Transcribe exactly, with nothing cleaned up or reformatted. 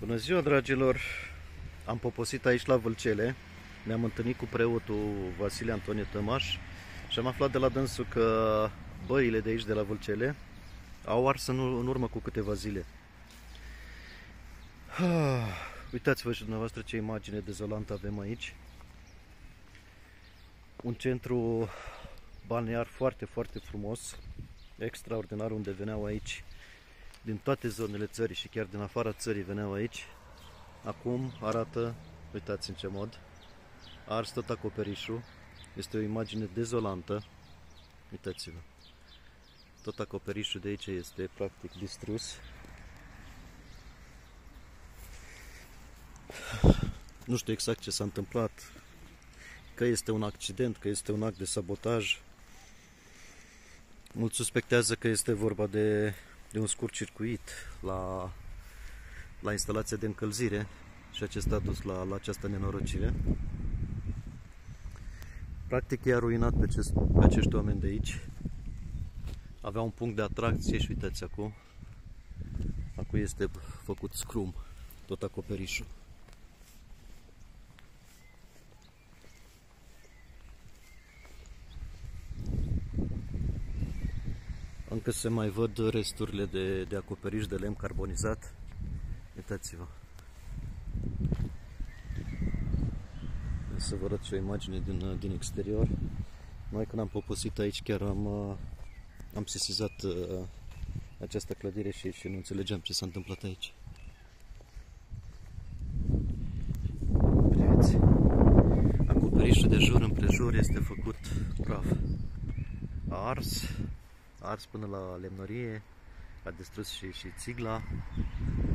Bună ziua, dragilor! Am poposit aici la Vâlcele. Ne-am întâlnit cu preotul Vasile Antonie Tămaș și am aflat de la dânsul că băile de aici, de la Vâlcele, au ars în, în urmă cu câteva zile. Uitați-vă și dumneavoastră ce imagine dezolantă avem aici. Un centru balnear foarte, foarte frumos, extraordinar, unde veneau aici din toate zonele țării și chiar din afara țării veneau aici. Acum arată, uitați în ce mod, a ars tot acoperișul. Este o imagine dezolantă. Uitați-vă. Tot acoperișul de aici este practic distrus. Nu știu exact ce s-a întâmplat, că este un accident, că este un act de sabotaj. Mulți suspectează că este vorba de, de un scurt circuit la, la instalația de încălzire și acesta a dus la, la această nenorocire. Practic i-a ruinat pe, acest, pe acești oameni de aici. Avea un punct de atracție și uitați acum. Acum este făcut scrum tot acoperișul. Încă se mai văd resturile de, de acoperiș de lemn carbonizat. Uitați-vă. Să vă arăt și o imagine din, din exterior. Noi când am poposit aici chiar am, am sesizat uh, această clădire și, și nu înțelegeam ce s-a întâmplat aici. Priviți. Acoperișul de jur împrejur este făcut praf. A ars, a ars până la lemnărie, a distrus și, și țigla.